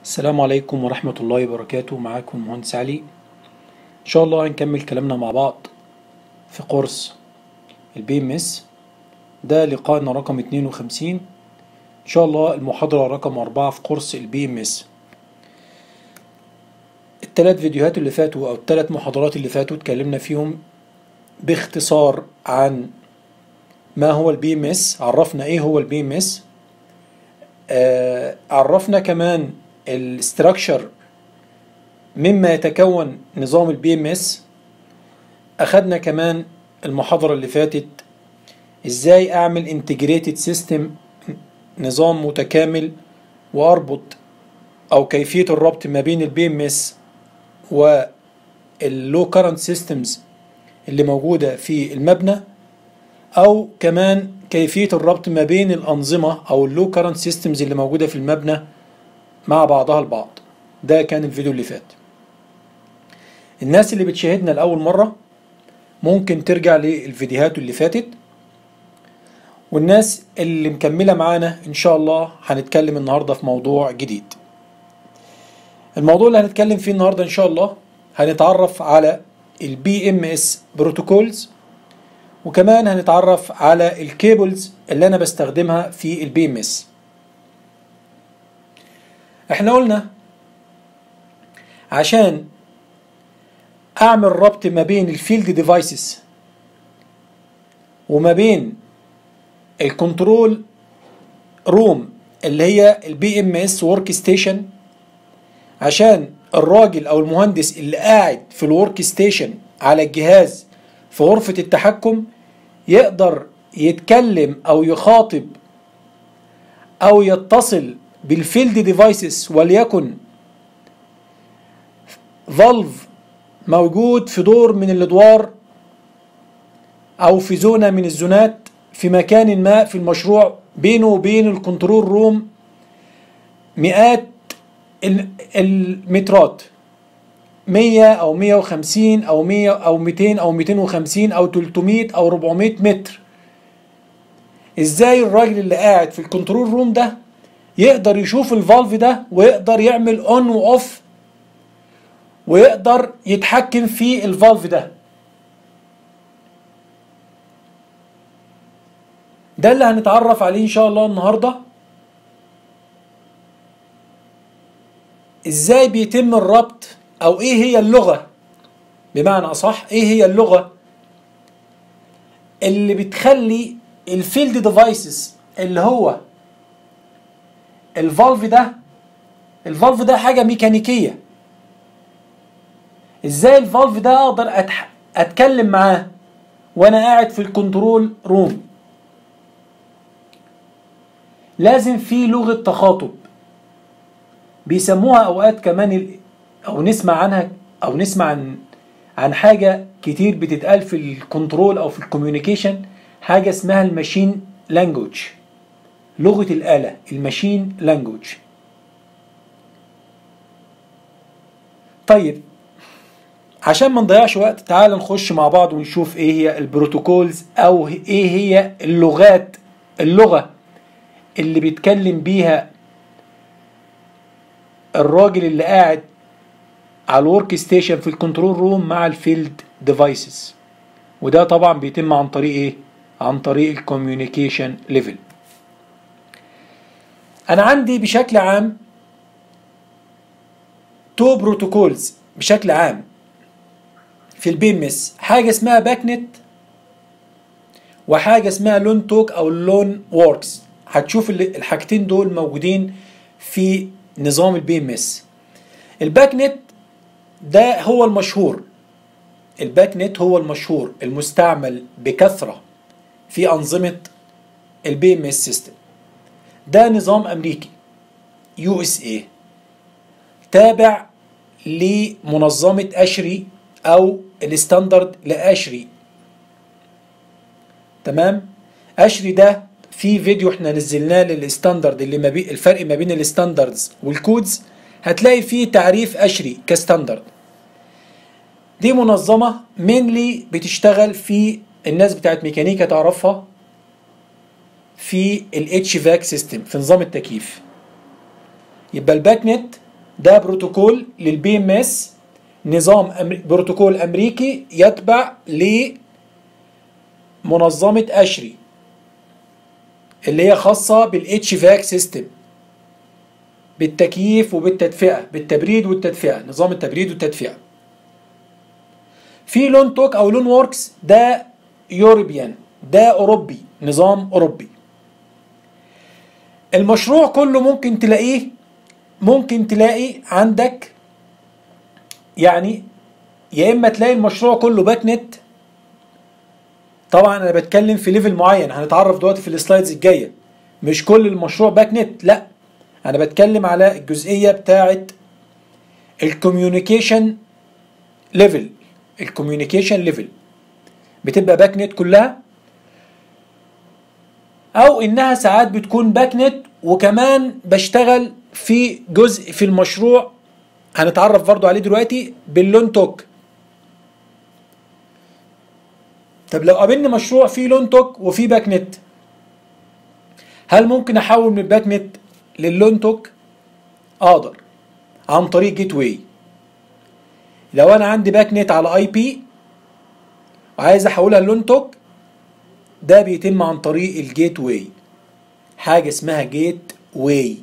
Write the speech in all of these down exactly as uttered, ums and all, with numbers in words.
السلام عليكم ورحمة الله وبركاته. معاكم مهندس علي. إن شاء الله هنكمل كلامنا مع بعض في قرص البي ام اس. ده لقاءنا رقم اتنين وخمسين إن شاء الله، المحاضرة رقم أربعة في قرص البي ام اس. التلات فيديوهات اللي فاتوا أو التلات محاضرات اللي فاتوا اتكلمنا فيهم باختصار عن ما هو البي ام اس، عرفنا ايه هو البي ام اس، آه عرفنا كمان الاستراكشر مما يتكون نظام البي ام اس. اخدنا كمان المحاضرة اللي فاتت ازاي اعمل انتجريتد سيستم، نظام متكامل، واربط او كيفية الربط ما بين البي ام اس واللو كارنت سيستمز اللي موجودة في المبنى، او كمان كيفية الربط ما بين الانظمة او اللو كارنت سيستمز اللي موجودة في المبنى مع بعضها البعض. ده كان الفيديو اللي فات. الناس اللي بتشاهدنا لأول مرة ممكن ترجع للفيديوهات اللي فاتت، والناس اللي مكملة معانا إن شاء الله هنتكلم النهاردة في موضوع جديد. الموضوع اللي هنتكلم فيه النهاردة إن شاء الله هنتعرف على البي ام اس بروتوكولز، وكمان هنتعرف على الكيبلز اللي أنا بستخدمها في البي ام اس. احنا قلنا عشان اعمل ربط ما بين الفيلد ديفايسز وما بين الكنترول روم اللي هي البي ام اس ورك ستيشن، عشان الراجل او المهندس اللي قاعد في الورك ستيشن على الجهاز في غرفة التحكم يقدر يتكلم او يخاطب او يتصل بالفيلد ديفايسز، وليكن فالف موجود في دور من الادوار او في زونة من الزونات في مكان ما في المشروع، بينه وبين الكنترول روم مئات المترات، مية او مية وخمسين او مية او ميتين او ميتين وخمسين او تلتمية او اربعمية متر. ازاي الراجل اللي قاعد في الكنترول روم ده يقدر يشوف الفالف ده ويقدر يعمل اون واوف ويقدر يتحكم في الفالف ده؟ ده اللي هنتعرف عليه ان شاء الله النهارده. ازاي بيتم الربط، او ايه هي اللغة، بمعنى اصح ايه هي اللغة اللي بتخلي الفيلد ديفايسز اللي هو الفالف ده الفالف ده حاجة ميكانيكية، ازاي الفالف ده اقدر أتح... اتكلم معاه وانا قاعد في الكنترول روم؟ لازم في لغة تخاطب بيسموها اوقات كمان ال... او نسمع عنها او نسمع عن عن حاجة كتير بتتقال في الكنترول او في الكوميونيكيشن، حاجة اسمها الماشين لانجوج، لغة الآلة، الماشين لانجوج. طيب عشان ما نضيعش وقت تعال نخش مع بعض ونشوف ايه هي البروتوكولز او ايه هي اللغات اللغة اللي بيتكلم بيها الراجل اللي قاعد على الورك ستيشن في الكنترول روم مع الفيلد ديفايسز. وده طبعا بيتم عن طريق ايه؟ عن طريق الكوميونيكيشن ليفل. انا عندي بشكل عام تو بروتوكولز بشكل عام في البي ام اس، حاجه اسمها باك نت وحاجه اسمها لون توك او لون ووركس. هتشوف الحاجتين دول موجودين في نظام البي ام اس. الباك نت ده هو المشهور، الباك نت هو المشهور المستعمل بكثره في انظمه البي ام اس سيستم. ده نظام امريكي يو اس اي تابع لمنظمه اشري او الستاندرد لاشري. تمام؟ اشري ده في فيديو احنا نزلناه للستاندرد، اللي ما بين الفرق ما بين الستاندردز والكودز، هتلاقي فيه تعريف اشري كستاندرد. دي منظمه مينلي بتشتغل في الناس بتاعت ميكانيكا تعرفها في الاتش فاك سيستم، في نظام التكييف. يبقى الباك نت ده بروتوكول للبي ام اس، نظام أمري... بروتوكول امريكي يتبع لمنظمة اشري اللي هي خاصة بالاتش فاك سيستم، بالتكييف وبالتدفئة، بالتبريد والتدفئة، نظام التبريد والتدفئة. في لون توك او لون ووركس ده يوروبيان، ده اوروبي، نظام اوروبي. المشروع كله ممكن تلاقيه، ممكن تلاقي عندك يعني يا اما تلاقي المشروع كله باك نت. طبعا انا بتكلم في ليفل معين هنتعرف دلوقتي في السلايدز الجايه، مش كل المشروع باك نت، لا انا بتكلم على الجزئيه بتاعه الكوميونيكيشن ليفل. الكوميونيكيشن ليفل بتبقى باك نت كلها، او انها ساعات بتكون باك نت وكمان بشتغل في جزء في المشروع هنتعرف برضو عليه دلوقتي باللون توك. طب لو قابلني مشروع فيه لون توك وفيه باك نت، هل ممكن احول من الباك نت لللون توك؟ اقدر عن طريق جيت واي. لو انا عندي باك نت على اي بي وعايز احولها للون توك، ده بيتم عن طريق الجيت واي، حاجه اسمها جيت واي.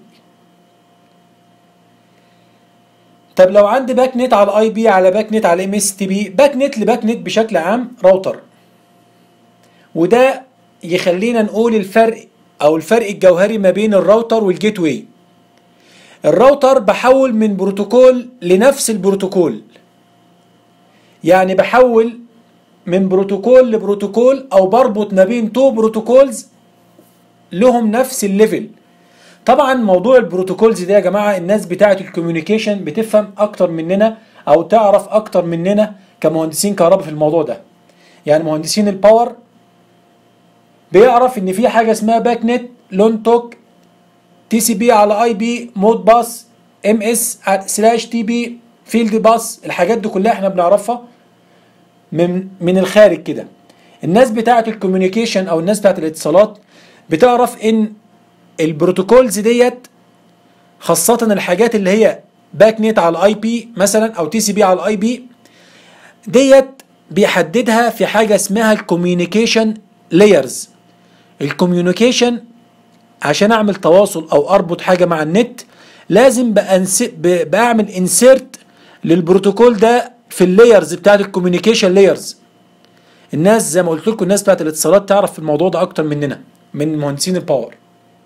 طب لو عندي باك نت على اي بي على باك نت على ام اس تي بي، باك نت لباك نت بشكل عام راوتر، وده يخلينا نقول الفرق او الفرق الجوهري ما بين الراوتر والجيت واي. الراوتر بحول من بروتوكول لنفس البروتوكول، يعني بحول من بروتوكول لبروتوكول او بربط ما بين تو بروتوكولز لهم نفس الليفل. طبعا موضوع البروتوكولز ده يا جماعه الناس بتاعه الكوميونيكيشن بتفهم اكتر مننا او تعرف اكتر مننا كمهندسين كهرباء في الموضوع ده. يعني مهندسين الباور بيعرف ان في حاجه اسمها باك نت، لون توك، تي سي بي على اي بي، مود باس، ام اس سلاش تي بي، فيلد باس. الحاجات دي كلها احنا بنعرفها من من الخارج كده. الناس بتاعه الكوميونيكيشن او الناس بتاعه الاتصالات بتعرف ان البروتوكولز ديت، خاصة الحاجات اللي هي باك نت على الاي بي مثلا او تي سي بي على الاي بي، ديت بيحددها في حاجة اسمها الكوميونيكيشن لايرز. الكوميونيكيشن عشان اعمل تواصل او اربط حاجة مع النت لازم بعمل انسيرت للبروتوكول ده في اللايرز بتاعت الكوميونيكيشن لايرز. الناس زي ما قلت لكم الناس بتاعت الاتصالات تعرف في الموضوع ده اكتر مننا من مهندسين الباور.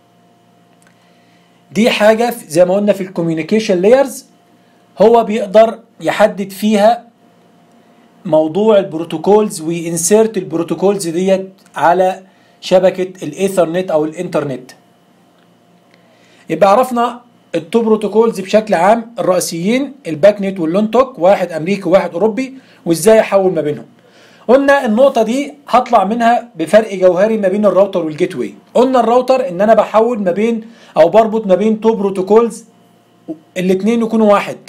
دي حاجة زي ما قلنا في الكوميونيكيشن لايرز هو بيقدر يحدد فيها موضوع البروتوكولز وينسيرت البروتوكولز ديت على شبكة الايثرنت او الانترنت. يبقى عرفنا التو بروتوكولز بشكل عام الرئيسيين، الباك نت واللون توك، واحد امريكي وواحد اوروبي، وازاي احول ما بينهم. قلنا النقطة دي هطلع منها بفرق جوهري ما بين الراوتر والجيت واي. قلنا الراوتر ان انا بحول ما بين او بربط ما بين تو بروتوكولز الاثنين يكونوا واحد.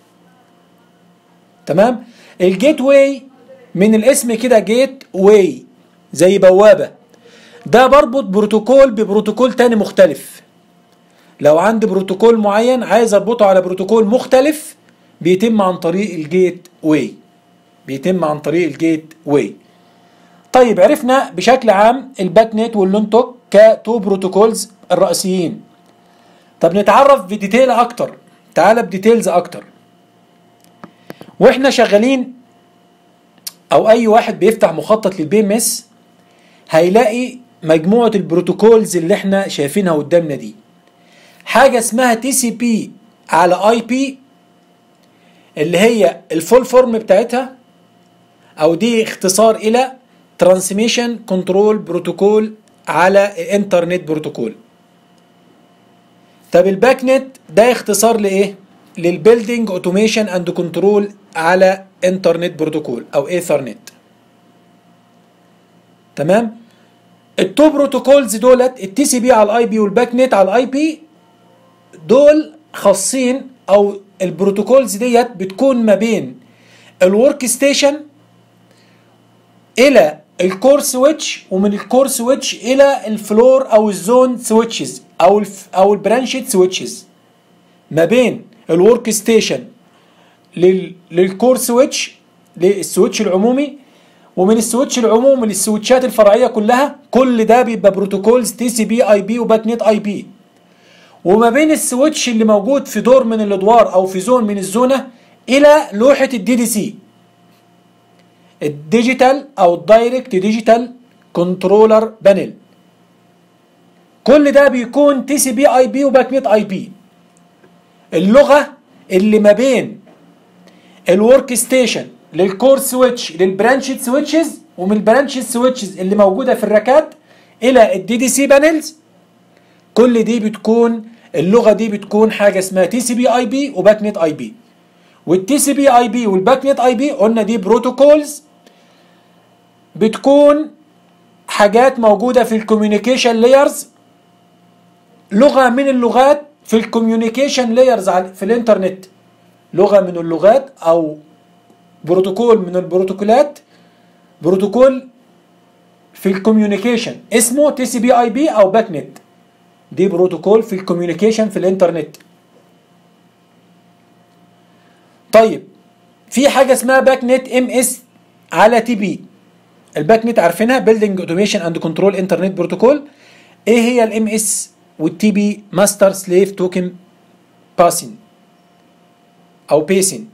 تمام؟ الجيت واي من الاسم كده جيت واي زي بوابة، ده بربط بروتوكول ببروتوكول تاني مختلف. لو عندي بروتوكول معين عايز اربطه على بروتوكول مختلف بيتم عن طريق الجيت واي. بيتم عن طريق الجيت واي. طيب عرفنا بشكل عام الباك نت واللون توك كتو بروتوكولز الرئيسيين. طب نتعرف بديتيل اكتر، تعالى بديتيلز اكتر. واحنا شغالين او اي واحد بيفتح مخطط للبي ام اس هيلاقي مجموعة البروتوكولز اللي احنا شايفينها قدامنا دي. حاجة اسمها تي سي بي على اي بي اللي هي الفول فورم بتاعتها او دي اختصار الى ترانسميشن كنترول بروتوكول على الانترنت بروتوكول. طب الباك نت ده اختصار لايه؟ للبيلدينج اوتوميشن اند كنترول على انترنت بروتوكول او ايثرنت. تمام؟ التو بروتوكولز دولت التي سي بي على الاي بي والباك نت على الاي بي دول خاصين او البروتوكولز ديت بتكون ما بين الورك ستيشن الى الكور سويتش، ومن الكور سويتش الى الفلور او الزون سويتشز او الف او البرانشيت سويتشز. ما بين الورك ستيشن للكور سويتش، للسويتش العمومي، ومن السويتش العمومي للسويتشات الفرعيه كلها. كل ده بيبقى بروتوكولز تي سي بي اي بي وباك نت اي بي. وما بين السويتش اللي موجود في دور من الادوار او في زون من الزونه الى لوحه الدي دي سي، الديجيتال او الدايركت ديجيتال كنترولر بانل. كل ده بيكون تي سي بي اي بي وباك نت اي بي. اللغه اللي ما بين الورك ستيشن للكور سويتش للبرانشد سويتشز، ومن البرانشد سويتشز اللي موجوده في الراكات الى الدي دي سي بانلز، كل دي بتكون اللغه دي بتكون حاجه اسمها تي سي بي اي بي وباك نت اي بي. والتي سي بي اي بي والباك نت اي بي قلنا دي بروتوكولز بتكون حاجات موجوده في الكوميونيكيشن لايرز، لغه من اللغات في الكوميونيكيشن لايرز في الانترنت، لغه من اللغات او بروتوكول من البروتوكولات، بروتوكول في الكوميونيكيشن اسمه تي سي بي اي بي او باك نت. دي بروتوكول في الكوميونيكيشن في الانترنت. طيب في حاجه اسمها باك نت ام اس على تي بي. الباك نت عارفينها، بيلدينج اوتوميشن اند كنترول انترنت بروتوكول. ايه هي الام اس والتي بي؟ ماستر سليف توكن باسين او بيسين.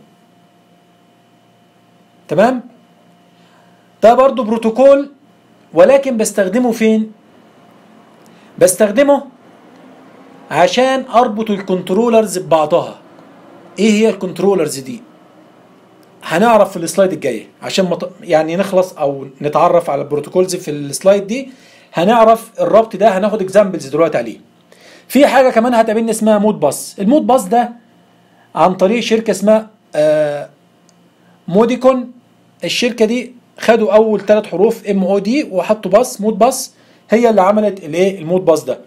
تمام؟ ده برضو بروتوكول، ولكن بستخدمه فين؟ بستخدمه عشان اربط الكنترولرز ببعضها. ايه هي الكنترولرز دي؟ هنعرف في السلايد الجايه، عشان مط... يعني نخلص او نتعرف على البروتوكولز في السلايد دي. هنعرف الربط ده، هناخد اكزامبلز دلوقتي عليه. في حاجه كمان هتقابلنا اسمها مود باس. المود باس ده عن طريق شركه اسمها آه موديكون. الشركه دي خدوا اول ثلاث حروف ام او دي وحطوا باس، مود باس، هي اللي عملت الايه المود باس ده،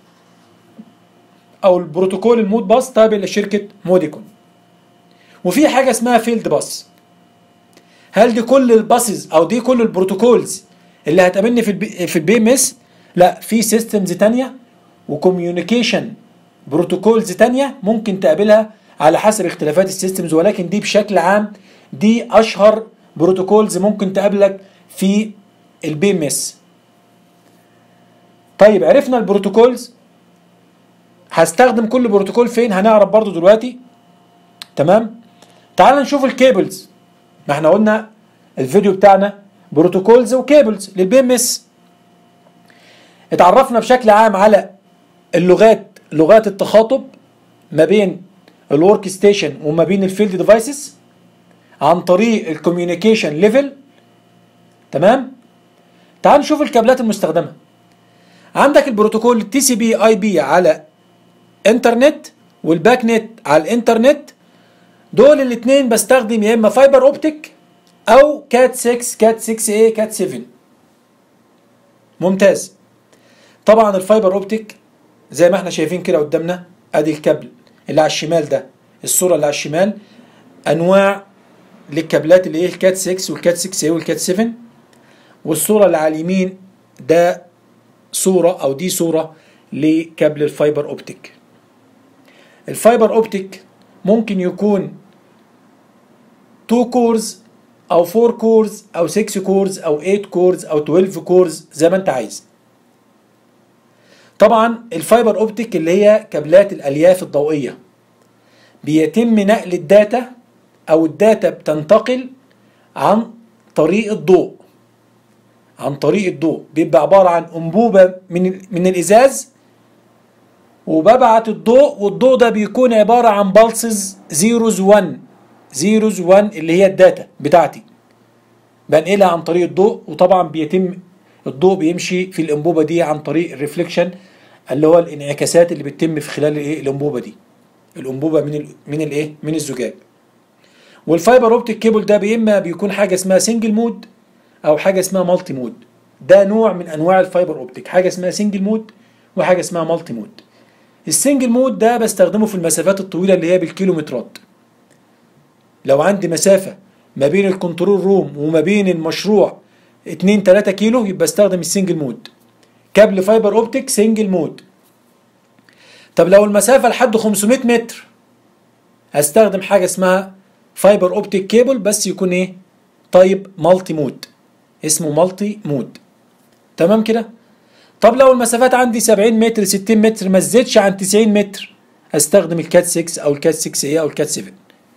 او البروتوكول المود باس تابع لشركه موديكون. وفي حاجه اسمها فيلد باس. هل دي كل الباسز او دي كل البروتوكولز اللي هتقابلني في البي في البي ام اس؟ لا، في سيستمز ثانيه وكوميونيكيشن بروتوكولز ثانيه ممكن تقابلها على حسب اختلافات السيستمز، ولكن دي بشكل عام دي اشهر بروتوكولز ممكن تقابلك في البي ام اس. طيب عرفنا البروتوكولز، هستخدم كل بروتوكول فين هنعرف برضو دلوقتي. تمام؟ تعال نشوف الكيبلز. ما احنا قلنا الفيديو بتاعنا بروتوكولز وكيبلز للبي ام اس. اتعرفنا بشكل عام على اللغات، لغات التخاطب ما بين الورك ستيشن وما بين الفيلد ديفايسز عن طريق الكوميونيكيشن ليفل. تمام؟ تعال نشوف الكابلات المستخدمه. عندك البروتوكول تي سي بي اي بي على انترنت والباك نت على الانترنت. دول الاثنين بستخدم يا اما فايبر اوبتيك او كات ستة، كات ستة اي، كات سبعة. ممتاز. طبعا الفايبر اوبتيك زي ما احنا شايفين كده قدامنا، ادي الكابل اللي على الشمال ده، الصوره اللي على الشمال انواع للكابلات اللي هي الكات ستة والكات ستة اي والكات سبعة. والصوره اللي على اليمين ده صوره او دي صوره لكابل الفايبر اوبتيك. الفايبر اوبتيك ممكن يكون اتنين كورز او اربعة كورز او ستة كورز او تمانية كورز او اتناشر كورز زي ما انت عايز. طبعا الفايبر اوبتيك اللي هي كابلات الالياف الضوئيه، بيتم نقل الداتا او الداتا بتنتقل عن طريق الضوء. عن طريق الضوء بيبقى عباره عن انبوبه من من الازاز، وببعت الضوء، والضوء ده بيكون عباره عن بالسز زيروز واحد، زيروز واحد اللي هي الداتا بتاعتي بنقلها عن طريق الضوء. وطبعا بيتم الضوء بيمشي في الانبوبه دي عن طريق الريفليكشن اللي هو الانعكاسات اللي بتتم في خلال الايه الانبوبه دي، الانبوبه من ال من الايه من الزجاج. والفايبر اوبتيك كيبل ده اما بيكون حاجه اسمها سنجل مود او حاجه اسمها مالتي مود. ده نوع من انواع الفايبر اوبتيك، حاجه اسمها سنجل مود وحاجه اسمها مالتي مود. السنجل مود ده بستخدمه في المسافات الطويله اللي هي بالكيلومترات. لو عندي مسافه ما بين الكنترول روم وما بين المشروع اتنين تلاتة كيلو يبقى استخدم السنجل مود. كابل فايبر اوبتيك سنجل مود. طب لو المسافه لحد خمسمائة متر استخدم حاجه اسمها فايبر اوبتيك كيبل، بس يكون ايه؟ طيب مالتي مود، اسمه مالتي مود. تمام كده؟ طب لو المسافات عندي سبعين متر ستين متر ما زدتش عن تسعين متر، استخدم الكات ستة او الكات ستة اي او الكات سبعة.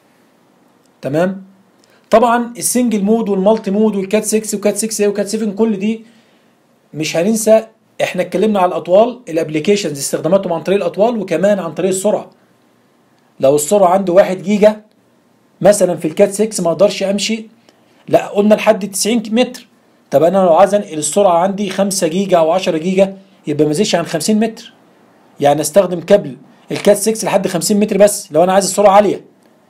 تمام؟ طبعا السنجل مود والمالتي مود والكات ستة وكات ستة اي وكات سبعة كل دي مش هننسى، احنا اتكلمنا على الاطوال، الابلكيشنز استخداماتهم عن طريق الاطوال وكمان عن طريق السرعه. لو السرعه عنده واحد جيجا مثلا في الكات ستة ما اقدرش امشي، لا قلنا لحد تسعين متر. طب انا لو عايز انقل السرعه عندي خمسة جيجا او عشرة جيجا يبقى ما يزيدش عن خمسين متر، يعني استخدم كابل الكات ستة لحد خمسين متر بس لو انا عايز السرعه عاليه.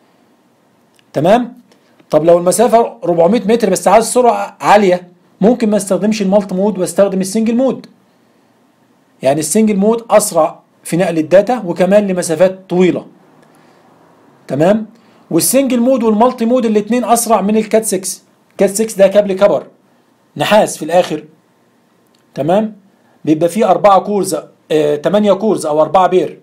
تمام؟ طب لو المسافه أربعمية متر بس عايز سرعه عاليه، ممكن ما استخدمش المالتي مود واستخدم السنجل مود. يعني السنجل مود اسرع في نقل الداتا وكمان لمسافات طويله. تمام؟ والسنجل مود والمالتي مود الاثنين اسرع من الكات ستة. الكات ستة ده كابل كبر نحاس في الاخر. تمام؟ بيبقى فيه أربعة كورز، اه تمانية كورز او أربعة بير.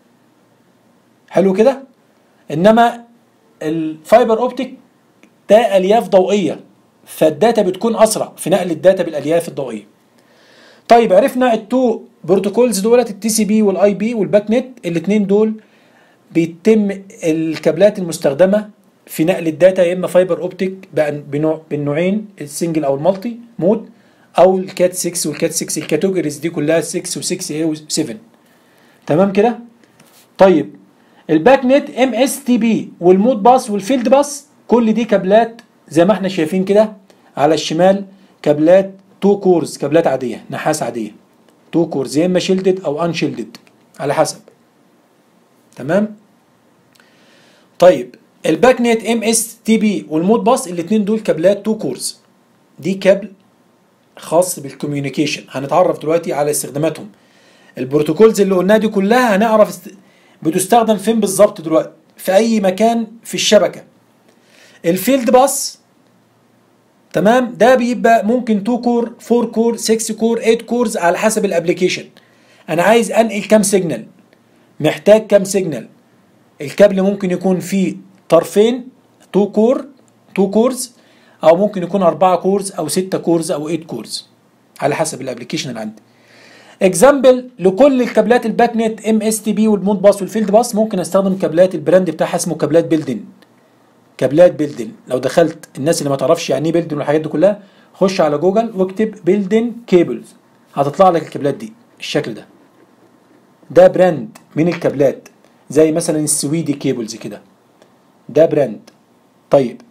حلو كده؟ انما الفايبر اوبتيك ده الياف ضوئيه، فالداتا بتكون اسرع في نقل الداتا بالالياف الضوئيه. طيب عرفنا التو بروتوكولز دولت، التي سي بي والاي بي والباك نت، الاثنين دول بيتم الكابلات المستخدمه في نقل الداتا يا اما فايبر اوبتيك بنوع بالنوعين، السنجل او المالتي مود، او الكات ستة والكات ستة الكاتيجوريز دي كلها ستة و6 اي و7. تمام كده؟ طيب الباك نت ام اس تي بي والمود باس والفيلد باس كل دي كابلات زي ما احنا شايفين كده على الشمال، كابلات تو كورز، كابلات عاديه نحاس عاديه تو كورز، يا اما شيلدد او ان شيلدد على حسب. تمام؟ طيب الباك نت ام اس تي بي والمود باس الاثنين دول كابلات تو كورز، دي كابل خاص بالكوميونيكيشن. هنتعرف دلوقتي على استخداماتهم. البروتوكولز اللي قلناها دي كلها هنعرف است... بتستخدم فين بالظبط دلوقتي، في اي مكان في الشبكه. الفيلد باس تمام ده بيبقى ممكن اتنين كور أربعة كور ستة كور تمانية كورز على حسب الابلكيشن. انا عايز انقل كام سيجنال، محتاج كام سيجنال. الكابل ممكن يكون فيه طرفين اتنين كور اتنين كورز، او ممكن يكون أربعة كورز او ستة كورز او تمانية كورز على حسب الابلكيشن اللي عندي. اكزامبل لكل الكابلات الباك نت ام اس تي بي والمود باس والفيلد باس ممكن استخدم كابلات البراند بتاعها اسمه كابلات بيلدن. كابلات بيلدن لو دخلت، الناس اللي ما تعرفش يعني ايه بيلدن والحاجات دي كلها، خش على جوجل واكتب بيلدن كيبلز هتطلع لك الكابلات دي الشكل ده. ده براند من الكابلات زي مثلا السويدي كيبلز كده، ده براند. طيب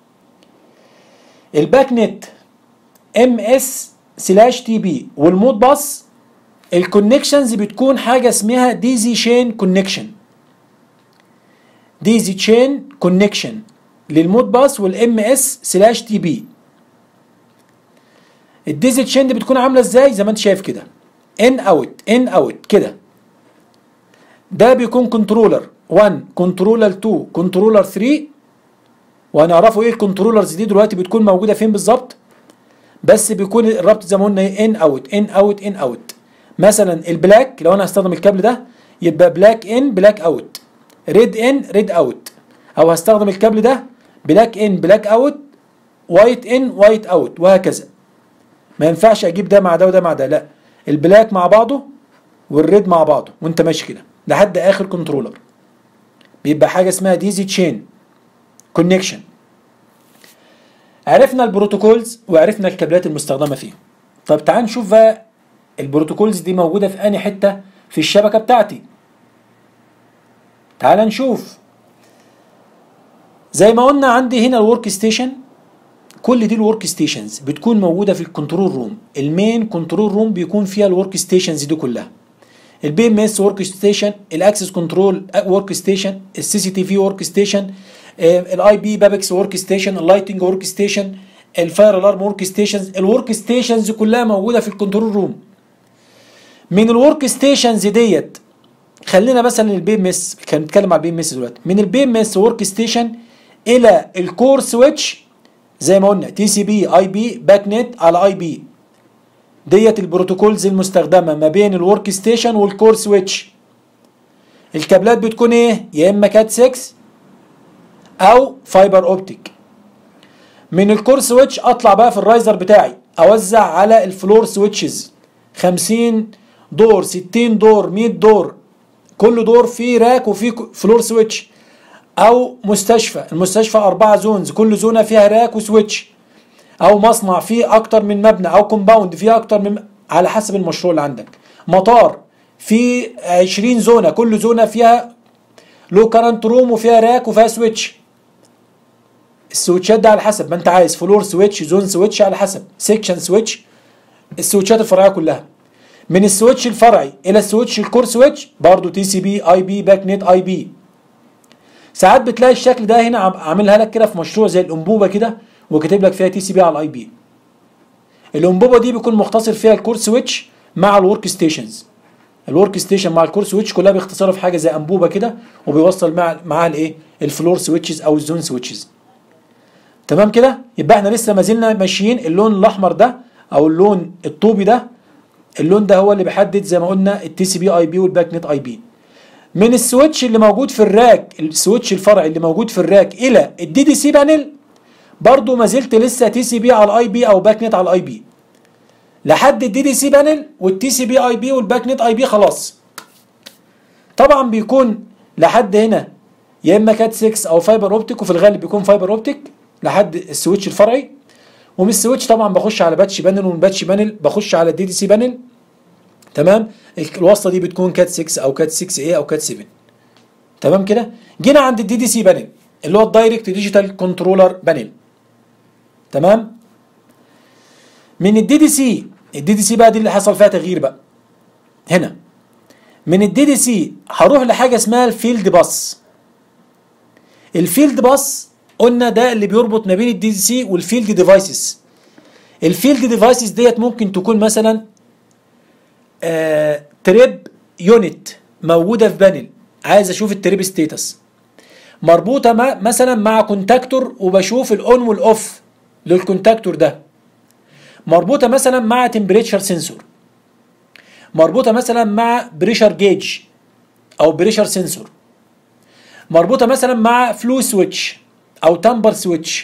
الباك نت ام اس سلاش تي بي والمود باس الكونكشنز بتكون حاجه اسمها ديزي شين كونكشن، ديزي تشين كونكشن للمود باس والام اس سلاش تي بي. الديزي تشين دي بتكون عامله ازاي؟ زي ما انت شايف كده، ان اوت ان اوت كده. ده بيكون كنترولر واحد، كنترولر اتنين، كنترولر تلاتة، وهنعرفوا ايه الكنترولرز دي دلوقتي بتكون موجوده فين بالظبط. بس بيكون الربط زي ما قلنا ان اوت ان اوت ان اوت. مثلا البلاك لو انا هستخدم الكابل ده يبقى بلاك ان بلاك اوت، ريد ان ريد اوت، او هستخدم الكابل ده بلاك ان بلاك اوت، وايت ان وايت اوت، وهكذا. ما ينفعش اجيب ده مع ده وده مع ده، لا، البلاك مع بعضه والريد مع بعضه وانت ماشي كده لحد اخر كنترولر. بيبقى حاجه اسمها ديزي تشين كونكشن. عرفنا البروتوكولز وعرفنا الكابلات المستخدمه فيهم. طب تعال نشوف بقى البروتوكولز دي موجوده في انهي حته في الشبكه بتاعتي. تعال نشوف. زي ما قلنا عندي هنا الورك ستيشن، كل دي الورك ستيشنز بتكون موجوده في الكنترول روم. المين كنترول روم بيكون فيها الورك ستيشنز دي كلها. البي ام اس ورك ستيشن، الاكسس كنترول ورك ستيشن، السي سي تي في ورك ستيشن، الاي بي بابكس ورك ستيشن، اللايتنج ورك ستيشن، الفاير الارم ورك ستيشنز. الورك ستيشنز كلها موجوده في الكنترول روم. من الورك ستيشنز ديت خلينا مثلا البي ام اس، كان بنتكلم على البي ام اس دلوقتي. من البي ام اس ورك ستيشن الى الكور سويتش زي ما قلنا تي سي بي اي بي باك نت على اي بي، ديت البروتوكولز المستخدمه ما بين الورك ستيشن والكور سويتش. الكابلات بتكون ايه؟ يا اما كات ستة او فايبر اوبتيك. من الكور سويتش اطلع بقى في الرايزر بتاعي اوزع على الفلور سويتشز، خمسين دور، ستين دور، مية دور، كل دور فيه راك وفيه فلور سويتش. او مستشفى، المستشفى اربعة زونز، كل زونة فيها راك وسويتش. او مصنع فيه اكتر من مبنى، او كومباوند فيه اكتر من، على حسب المشروع اللي عندك. مطار فيه عشرين زونة، كل زونة فيها لو كارنت روم وفيها راك وفيها سويتش. السويتشات ده على حسب ما انت عايز، فلور سويتش، زون سويتش، على حسب سيكشن سويتش، السويتشات الفرعيه كلها. من السويتش الفرعي الى السويتش الكور سويتش برضه تي سي بي، اي بي، باك نت، اي بي. ساعات بتلاقي الشكل ده هنا عاملها لك كده في مشروع زي الانبوبه كده، وكاتب لك فيها تي سي بي على الاي بي. الانبوبه دي بيكون مختصر فيها الكور سويتش مع الورك ستيشنز. الورك ستيشن مع الكور سويتش كلها باختصار في حاجه زي انبوبه كده، وبيوصل مع معاها الايه؟ الفلور سويتشز او الزون سويتشز. تمام كده؟ يبقى احنا لسه ما زلنا ماشيين. اللون الاحمر ده او اللون الطوبي ده، اللون ده هو اللي بيحدد زي ما قلنا التي سي بي اي بي والباك نت اي بي. من السويتش اللي موجود في الراك، السويتش الفرعي اللي موجود في الراك الى الدي دي سي بانل، برضو ما زلت لسه تي سي بي على الاي بي او باك نت على الاي بي لحد الدي دي سي بانل والتي سي بي اي بي والباك نت اي بي خلاص. طبعا بيكون لحد هنا يا اما كات ستة او فايبر اوبتيك، وفي الغالب بيكون فايبر اوبتيك لحد السويتش الفرعي. ومن السويتش طبعا بخش على باتش بانل، ومن باتش بانل بخش على الدي دي سي بانل. تمام؟ الوصله دي بتكون كات ستة او كات ستة اي او كات سبعة. تمام كده؟ جينا عند الدي دي سي بانل اللي هو الدايركت ديجيتال كنترولر بانل. تمام؟ من الدي دي سي، الدي دي سي بقى دي اللي حصل فيها تغيير بقى. هنا من الدي دي سي هروح لحاجه اسمها الفيلد باس. الفيلد باس قلنا ده اللي بيربط ما بين الدي دي سي والفيلد ديفايسز. الفيلد ديفايسز ديت ممكن تكون مثلا آه تريب يونت موجوده في بانل، عايز اشوف التريب ستيتس، مربوطه مع مثلا مع كونتاكتور وبشوف الاون والاوف للكونتاكتور ده، مربوطه مثلا مع تمبريتشر سنسور، مربوطه مثلا مع بريشر جيج او بريشر سنسور، مربوطه مثلا مع فلو سويتش او تمبر سويتش.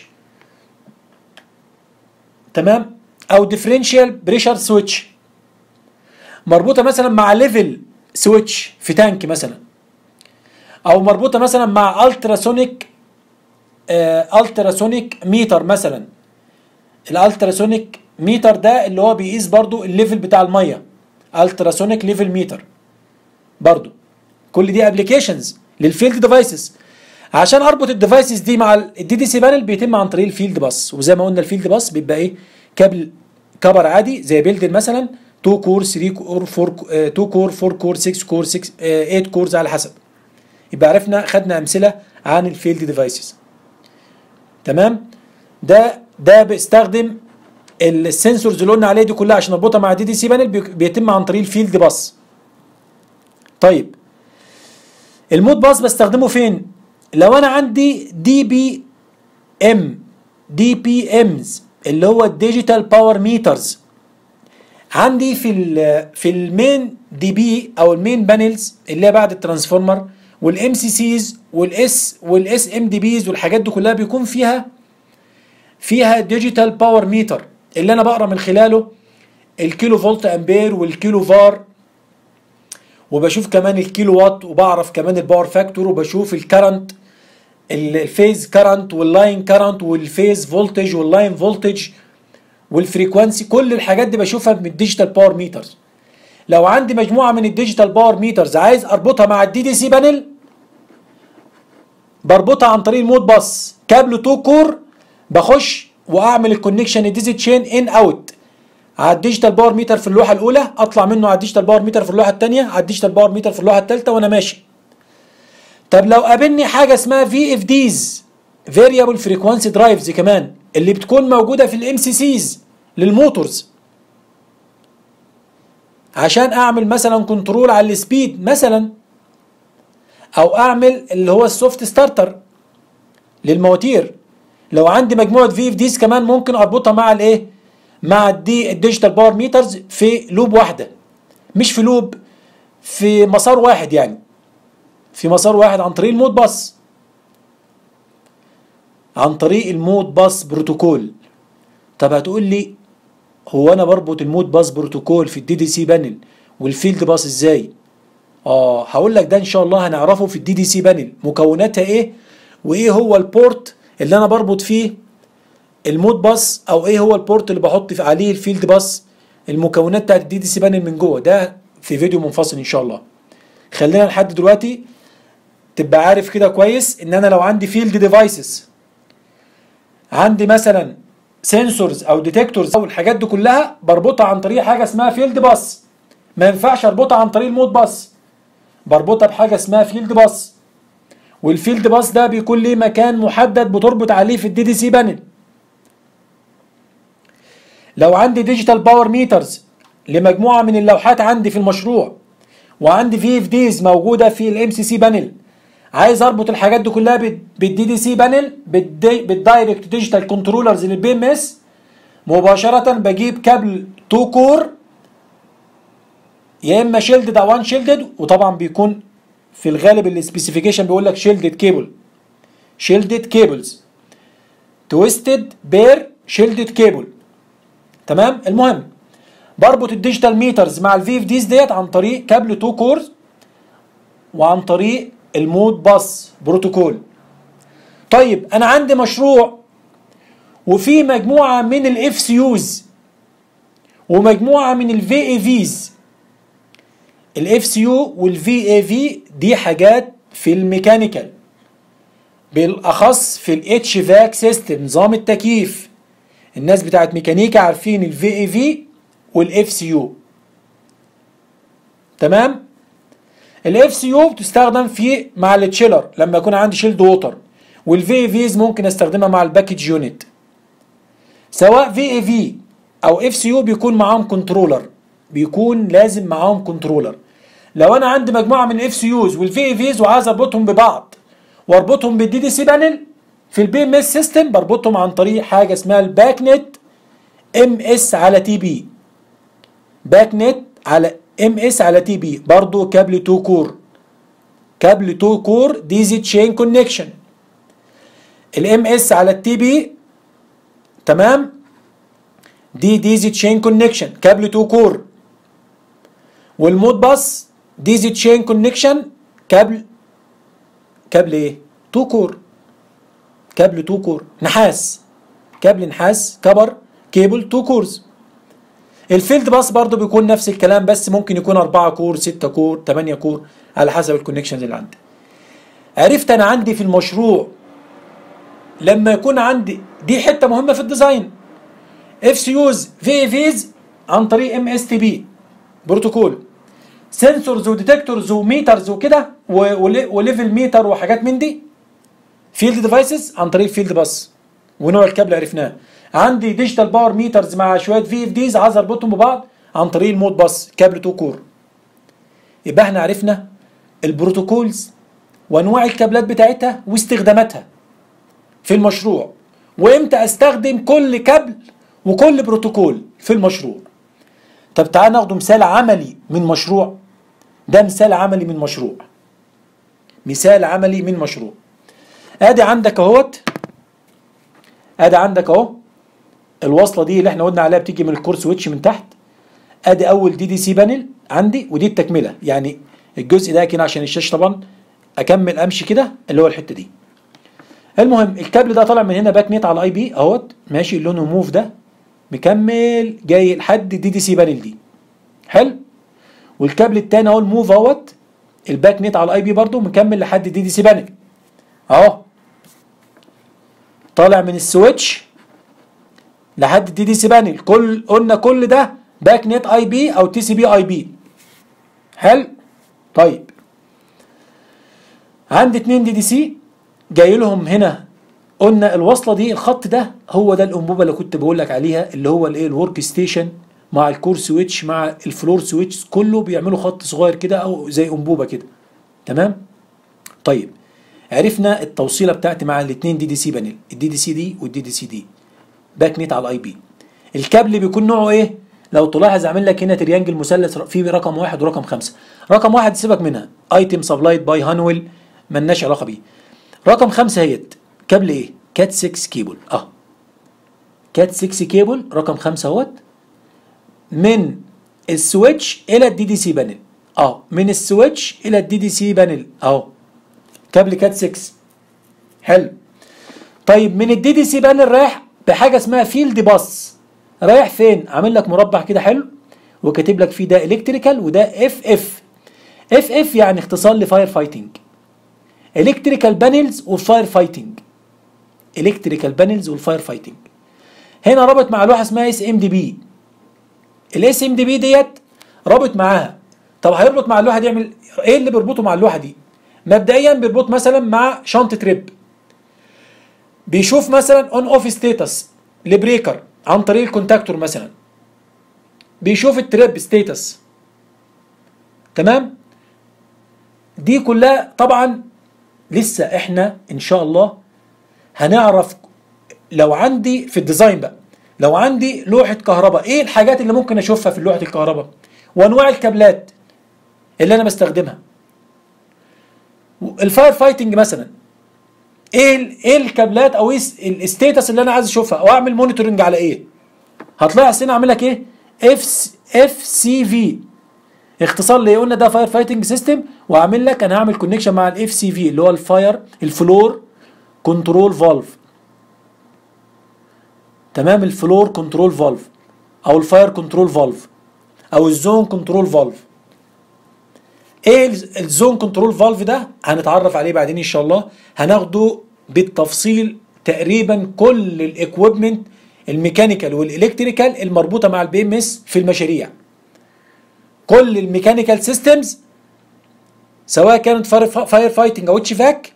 تمام؟ او ديفرنشال بريشر سويتش، مربوطه مثلا مع ليفل سويتش في تانك مثلا، او مربوطه مثلا مع التراسونيك آه التراسونيك ميتر مثلا. الالتراسونيك ميتر ده اللي هو بيقيس برضو الليفل بتاع الميه، التراسونيك ليفل ميتر برضو. كل دي ابلكيشنز للفيلد ديفايسز. عشان اربط الديفايسز دي مع الدي دي سي بانل بيتم عن طريق الفيلد باس. وزي ما قلنا الفيلد باس بيبقى ايه؟ كابل كبر عادي زي بيلدن مثلا، اتنين كور، تلاتة كور، اربعة اتنين كور، اربعة كور، ستة كور، ستة تمانية كورز على حسب. يبقى عرفنا، خدنا امثله عن الفيلد ديفايسز. تمام؟ ده ده بيستخدم السنسورز اللي قلنا عليه دي كلها عشان اربطها مع دي دي سي بانل، بيتم عن طريق الفيلد باس. طيب المود باس بستخدمه فين؟ لو انا عندي دي بي ام دي بي امز اللي هو الديجيتال باور ميترز عندي في ال في المين دي بي او المين بانلز اللي هي بعد الترانسفورمر، والام سي سيز والاس والاس ام دي بيز والحاجات دي كلها بيكون فيها فيها ديجيتال باور ميتر اللي انا بقرا من خلاله الكيلو فولت امبير والكيلو فار، وبشوف كمان الكيلو وات، وبعرف كمان الباور فاكتور، وبشوف الكرنت، الفيز كرنت واللاين كرنت والفيز فولتج واللاين فولتج والفريكوانسي. كل الحاجات دي بشوفها من الديجيتال باور ميترز. لو عندي مجموعه من الديجيتال باور ميترز عايز اربطها مع الدي دي سي بانل، بربطها عن طريق المود باس. كابل اتنين كور بخش واعمل الكونكشن الديزي تشين ان اوت على الديجيتال باور ميتر في اللوحه الاولى، اطلع منه على الديجيتال باور ميتر في اللوحه الثانيه، على الديجيتال باور ميتر في اللوحه الثالثه، وانا ماشي. طب لو قابلني حاجه اسمها في اف ديز فاريبل فريكوانسي درايفز كمان، اللي بتكون موجوده في الام سي سيز للموتورز، عشان اعمل مثلا كنترول على السبيد مثلا، او اعمل اللي هو السوفت ستارتر للمواتير. لو عندي مجموعه في اف ديز كمان ممكن اربطها مع الايه؟ مع الدي الديجيتال باور ميترز في لوب واحده، مش في لوب، في مسار واحد، يعني في مسار واحد عن طريق المود باس. عن طريق المود باس بروتوكول. طب هتقول لي هو انا بربط المود باس بروتوكول في الدي دي سي بانل والفيلد باس ازاي؟ اه هقول لك ده ان شاء الله هنعرفه في الدي دي سي بانل، مكوناتها ايه وايه هو البورت اللي انا بربط فيه المود باس، او ايه هو البورت اللي بحط عليه الفيلد باس، المكونات بتاعت الدي دي سي بانل من جوه، ده في فيديو منفصل ان شاء الله. خلينا لحد دلوقتي تبقى عارف كده كويس ان انا لو عندي فيلد ديفايسز، عندي مثلا سنسورز او ديتكتورز او الحاجات دي كلها بربطها عن طريق حاجه اسمها فيلد باس. ما ينفعش اربطها عن طريق المود باس، بربطها بحاجه اسمها فيلد باس، والفيلد باس ده بيكون ليه مكان محدد بتربط عليه في الدي دي سي بانل. لو عندي ديجيتال باور ميترز لمجموعه من اللوحات عندي في المشروع، وعندي في اف ديز موجوده في الام سي سي بانل، عايز اربط الحاجات دي كلها بالدي دي سي بانل بالدايركت ديجيتال كنترولرز للبي ام اس مباشره، بجيب كابل تو كور، يا اما شيلدد او ان شيلدد، وطبعا بيكون في الغالب السبيسيفيكيشن بيقول لك شيلدد كيبل، شيلدد كيبلز، تويستد بير شيلدد كيبل. تمام. المهم بربط الديجيتال ميترز مع الفي اف ديز ديت عن طريق كابل تو كورز وعن طريق المود باس بروتوكول. طيب انا عندي مشروع وفي مجموعه من الاف سي يوز ومجموعه من الفي اي فيز. الاف سي يو والفي اي في دي حاجات في الميكانيكال، بالاخص في الاتش فاك سيستم نظام التكييف. الناس بتاعت ميكانيكا عارفين الفي اي في والاف سي يو. تمام. الاف سي يو بتستخدم في مع التشيلر لما يكون عندي شيلد ووتر، والفي اي فيز ممكن استخدمها مع الباكج يونت. سواء في اي في او اف سي يو بيكون معاهم كنترولر، بيكون لازم معاهم كنترولر. لو انا عندي مجموعه من الاف سي يوز والفي اي فيز وعايز اربطهم ببعض واربطهم بالدي دي سي بانل في البي ام اس سيستم، بربطهم عن طريق حاجه اسمها الباك نت ام اس على تي بي. باك نت على ام اس على تي بي، برضه كابل تو كور، كابل تو كور ديزي تشين كونكشن. الام اس على التي بي تمام، دي ديزي تشين كونكشن كابل تو كور، والمود باس ديزي تشين كونكشن كابل كابل ايه؟ تو كور، كابل تو كور نحاس، كابل نحاس كبر كيبل تو كورز. الفيلد باس برضو بيكون نفس الكلام، بس ممكن يكون أربعة كور، ستة كور، تمانية كور، على حسب الكونكشنز اللي عندي. عرفت انا عندي في المشروع لما يكون عندي دي حته مهمه في الديزاين، اف سي يوز في اي فيز عن طريق ام اس تي بي بروتوكول، سنسورز وديتكتورز وميترز وكده وليفل ميتر وحاجات من دي. فيلد ديفايسز عن طريق فيلد باس، ونوع الكابل عرفناه. عندي ديجيتال باور ميترز مع شويه في اف ديز عايز اربطهم ببعض عن طريق المود باس كابل تو كور. يبقى احنا عرفنا البروتوكولز وانواع الكابلات بتاعتها واستخداماتها في المشروع، وامتى استخدم كل كابل وكل بروتوكول في المشروع. طب تعال ناخد مثال عملي من مشروع. ده مثال عملي من مشروع، مثال عملي من مشروع. ادي عندك اهوت، ادي عندك اهو الوصله دي اللي احنا قلنا عليها بتيجي من الكور سويتش من تحت. ادي اول دي دي سي بانل عندي، ودي التكمله، يعني الجزء ده كده عشان الشاشه طبعا اكمل امشي كده اللي هو الحته دي. المهم الكابل ده طالع من هنا باك نت على اي بي اهوت ماشي، لونه موف ده مكمل جاي لحد دي دي سي بانل دي. حلو. والكابل التاني اهو الموف اهوت الباك نت على اي بي برضو مكمل لحد دي دي سي بانل اهو، طالع من السويتش لحد دي دي سي بانل. كل قلنا كل ده باك نت اي بي او تي سي بي اي بي. حلو. طيب عندي اتنين دي دي سي جاي لهم هنا، قلنا الوصله دي الخط ده هو ده الانبوبه اللي كنت بقول لك عليها، اللي هو الايه الورك ستيشن مع الكور سويتش مع الفلور سويتش، كله بيعملوا خط صغير كده او زي انبوبه كده. تمام. طيب عرفنا التوصيله بتاعتي مع الاثنين دي دي سي بانل، الدي دي سي دي والدي دي سي دي باك نت على الاي بي. الكابل بيكون نوعه ايه؟ لو تلاحظ عامل لك هنا تريانجل مثلث فيه رقم واحد ورقم خمسه. رقم واحد سيبك منها، ايتم سبلايد باي هانويل مالناش علاقه بيه. رقم خمسه هيت كابل ايه؟ كات ستة كيبل اه كات ستة كيبل رقم خمسة اهوت من السويتش الى الدي دي سي بانل اه من السويتش الى الدي دي سي بانل اهو كابل كات ستة. حلو. طيب من الدي دي سي بانل رايح بحاجه اسمها فيلد باص. رايح فين؟ عامل لك مربع كده حلو وكاتب لك فيه ده الكتريكال وده اف اف. اف اف يعني اختصار لفاير فايتنج. الكتريكال بانلز والفاير فايتنج. الكتريكال بانلز والفاير فايتنج. هنا رابط مع لوحه اسمها اس ام دي بي. الاس ام دي بي ديت رابط معاها. طب هيربط مع اللوحه دي يعمل ايه؟ اللي بيربطه مع اللوحه دي مبدئيا بيربط مثلا مع شنطه ريب. بيشوف مثلا اون اوف ستيتس لبريكر عن طريق الكونتاكتور مثلا. بيشوف التريب ستيتس. تمام؟ دي كلها طبعا لسه احنا ان شاء الله هنعرف. لو عندي في الديزاين بقى لو عندي لوحه كهرباء ايه الحاجات اللي ممكن اشوفها في لوحه الكهرباء وانواع الكابلات اللي انا بستخدمها. الفاير فايتنج مثلا ايه ايه الكابلات او ايه الستيتس اللي انا عايز اشوفها او اعمل مونيتورنج على ايه. هتلاقي حسين اعمل لك ايه؟ اف اف سي في اختصار ليه؟ قلنا ده فاير فايتنج سيستم واعمل لك انا هعمل كونكشن مع الاف سي في اللي هو الفاير الفلور كنترول فالف. تمام؟ الفلور كنترول فالف او الفاير كنترول فالف او الزون كنترول فالف. ايه الزون كنترول فالف ده؟ هنتعرف عليه بعدين ان شاء الله. هناخده بالتفصيل تقريبا كل الاكويبمنت الميكانيكال والالكتريكال المربوطه مع البي ام اس في المشاريع. كل الميكانيكال سيستمز سواء كانت فاير فايتنج او اتش فاك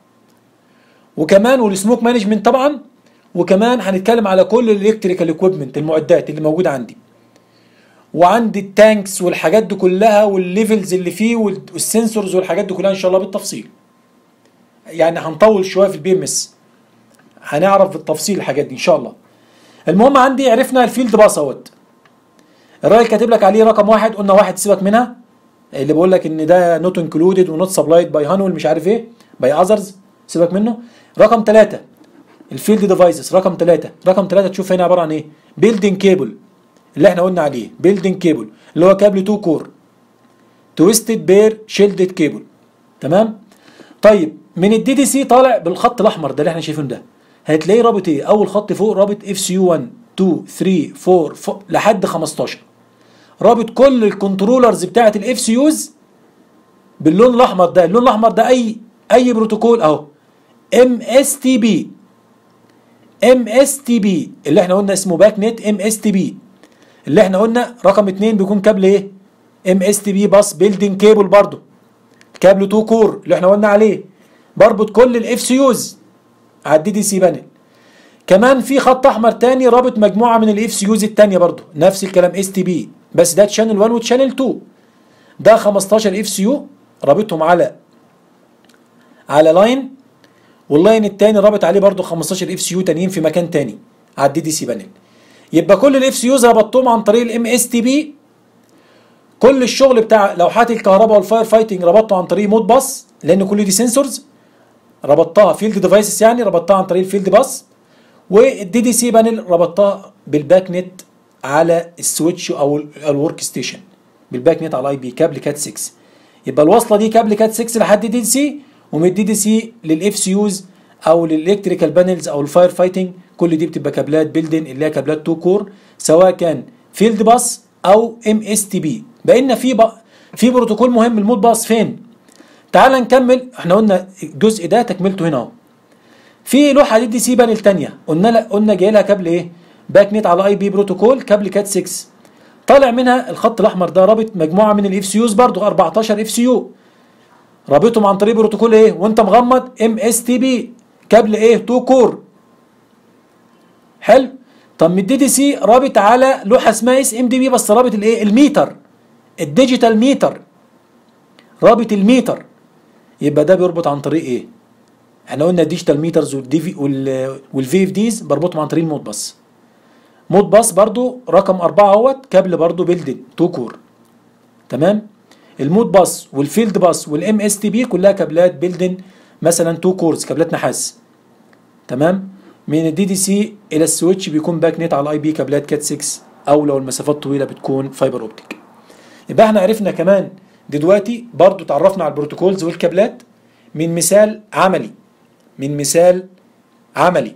وكمان والسموك مانجمنت طبعا. وكمان هنتكلم على كل الالكتريكال اكويبمنت المعدات اللي موجوده عندي وعندي التانكس والحاجات دي كلها والليفلز اللي فيه والسنسورز والحاجات دي كلها ان شاء الله بالتفصيل. يعني هنطول شويه في البي ام اس هنعرف بالتفصيل الحاجات دي ان شاء الله. المهم عندي عرفنا الفيلد باص اهوت. الراجل كاتب لك عليه رقم واحد. قلنا واحد سيبك منها اللي بقول لك ان ده نوت انكلودد ونوت سبلايد باي هانول مش عارف ايه باي اذرز سيبك منه. رقم ثلاثة الفيلد ديفايسز. رقم ثلاثة رقم ثلاثة تشوف هنا عباره عن ايه؟ بيلدينج كيبل اللي احنا قلنا عليه بيلدينج كيبل اللي هو كابل اتنين كور تويستد بير شيلدد كيبل. تمام؟ طيب من الدي دي سي طالع بالخط الاحمر ده اللي احنا شايفينه ده هتلاقيه رابط ايه؟ اول خط فوق رابط اف سي يو واحد اتنين تلاتة اربعة لحد خمستاشر. رابط كل الكنترولرز بتاعه الاف سي يوز باللون الاحمر ده. اللون الاحمر ده اي اي بروتوكول اهو ام اس تي بي. ام اس تي بي اللي احنا قلنا اسمه باك نت ام اس تي بي اللي احنا قلنا رقم اتنين بيكون كابل ايه؟ ام اس تي بي باص بيلدينج كيبل برضه. كابل اتنين كور اللي احنا قلنا عليه بربط كل الاف سي يوز على الدي دي سي بانل. كمان في خط احمر تاني رابط مجموعه من الاف سي يوز الثانيه برضه نفس الكلام اس تي بي بس ده تشانل واحد وتشانل اتنين. ده خمستاشر اف سي يو رابطهم على على لاين واللاين الثاني رابط عليه برضه خمستاشر اف سي يو تانيين في مكان تاني على الدي دي سي بانل. يبقى كل الاف سي يوز ربطتهم عن طريق الام اس تي بي. كل الشغل بتاع لوحات الكهرباء والفاير فايتنج ربطته عن طريق مود باص لان كل دي سنسورز ربطتها فيلد ديفايسز يعني ربطتها عن طريق الفيلد باص. والدي دي سي بانل ربطتها بالباك نت على السويتش او الورك ستيشن بالباك نت على اي بي كابل كات ستة. يبقى الوصله دي كابل كات ستة لحد دي دي سي ومن الدي دي سي للاف سي يوز او للالكتريكال بانلز او الفاير فايتنج. كل دي بتبقى كابلات بيلدن اللي هي كابلات اتنين كور سواء كان فيلد باص او ام اس تي بي. بقينا في بق... في بروتوكول مهم المود باص فين؟ تعال نكمل. احنا قلنا الجزء ده تكملته هنا اهو. في لوحه دي دي سي بانل ثانيه قلنا لا قلنا جاي لها كابل ايه؟ باك نت على اي بي بروتوكول كابل كات ستة. طالع منها الخط الاحمر ده رابط مجموعه من الاف سي يوز برضه اربعتاشر اف سي يو رابطهم عن طريق بروتوكول ايه؟ وانت مغمض ام اس تي بي كابل ايه؟ اتنين كور. حلو؟ طب من الدي دي سي رابط على لوحه اسمها اس ام دي بي بس رابط الايه؟ الميتر الديجيتال ميتر رابط الميتر. يبقى ده بيربط عن طريق ايه؟ احنا قلنا الديجيتال ميترز والدي في والفي اف ديز بربطهم عن طريق المود باص. مود باص برضو رقم أربعة اهوت كابل برضو بيلدن اتنين كور. تمام؟ المود باص والفيلد باص والام اس تي بي كلها كابلات بيلدن مثلا اتنين كورز كابلات نحاس. تمام. من الدي دي سي الى السويتش بيكون باك نت على الاي بي كابلات كات ستة، او لو المسافات طويله بتكون فايبر اوبتيك. يبقى احنا عرفنا كمان دلوقتي برضو اتعرفنا على البروتوكولز والكابلات من مثال عملي، من مثال عملي.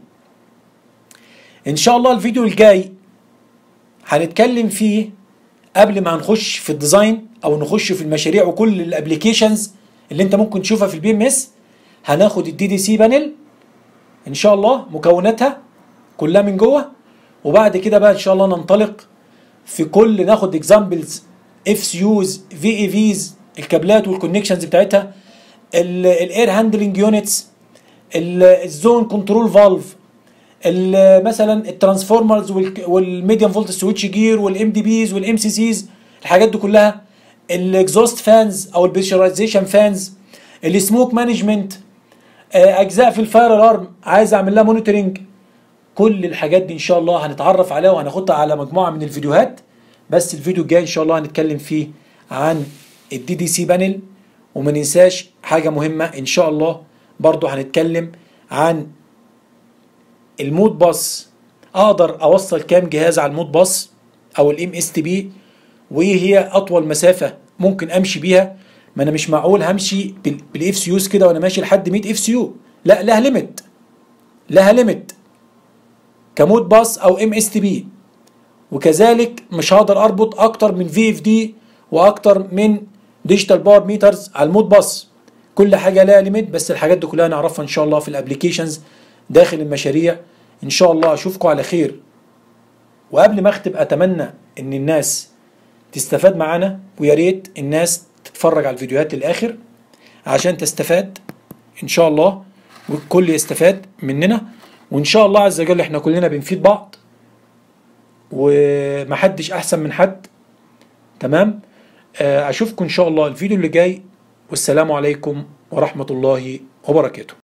ان شاء الله الفيديو الجاي هنتكلم فيه قبل ما نخش في الديزاين او نخش في المشاريع وكل الابليكيشنز اللي انت ممكن تشوفها في البي ام اس، هناخد الدي دي سي بانل ان شاء الله مكوناتها كلها من جوه، وبعد كده بقى ان شاء الله ننطلق في كل ناخد اكزامبلز اف سي يوز في اي فيز الكابلات والكونكشنز بتاعتها، الاير هاندلنج يونتس، الزون كنترول فالف، مثلا الترانسفورمرز والميديوم فولت سويتش جير والام دي بيز والام سي سيز، الحاجات دي كلها، الاكزوست فانز او البريشرايزيشن فانز، السموك مانجمنت، اجزاء في الفاير الارم عايز اعمل لها مونيتورنج. كل الحاجات دي ان شاء الله هنتعرف عليها وهناخدها على مجموعه من الفيديوهات. بس الفيديو الجاي ان شاء الله هنتكلم فيه عن الدي دي سي بانل. وما ننساش حاجه مهمه ان شاء الله برضو هنتكلم عن المود باص، اقدر اوصل كام جهاز على المود باص او الام اس تي بي، وايه هي اطول مسافه ممكن امشي بيها. ما انا مش معقول همشي بالاف سي يوز كده وانا ماشي لحد مية اف سي يو، لا لها ليميت، لها ليميت كمود باص او ام اس تي بي. وكذلك مش هقدر اربط اكتر من في اف دي واكتر من ديجيتال باور ميترز على المود باص. كل حاجه لها ليميت، بس الحاجات دي كلها نعرفها ان شاء الله في الابليكيشنز داخل المشاريع. ان شاء الله اشوفكم على خير. وقبل ما اختم اتمنى ان الناس تستفاد معانا، ويا ريت الناس تتفرج على الفيديوهات للاخر عشان تستفاد ان شاء الله، والكل يستفاد مننا. وان شاء الله عز وجل احنا كلنا بنفيد بعض ومحدش احسن من حد. تمام. اشوفكم ان شاء الله الفيديو اللي جاي، والسلام عليكم ورحمة الله وبركاته.